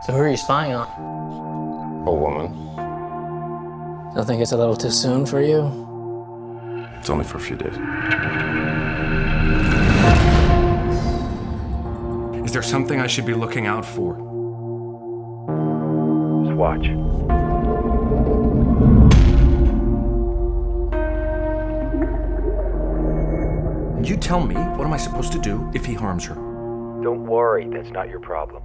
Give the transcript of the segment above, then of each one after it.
So who are you spying on? A woman. Don't think it's a little too soon for you? It's only for a few days. Is there something I should be looking out for? Just watch. You tell me, what am I supposed to do if he harms her? Don't worry, that's not your problem.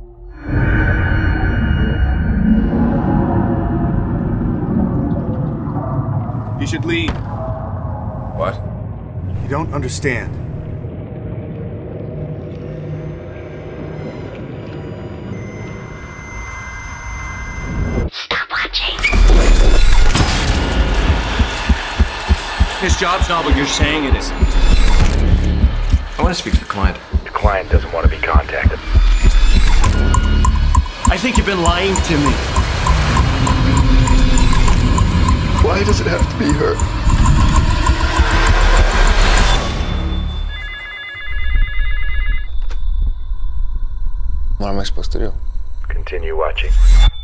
You should leave. What? You don't understand. Stop watching. His job's not what you're saying it is. I want to speak to the client. The client doesn't want to be contacted. I think you've been lying to me. Why does it have to be her? What am I supposed to do? Continue watching.